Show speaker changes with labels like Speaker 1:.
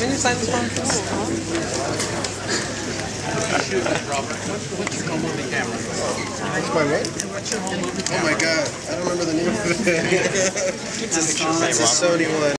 Speaker 1: Can you sign this one? What's your movie camera?
Speaker 2: What's my what? Oh my god, I don't remember the name of it. It's a Sony one.